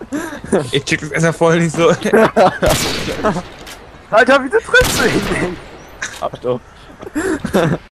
Ich check das erstmal voll nicht so. Alter, wieso triffst du ihn nicht? Achtung.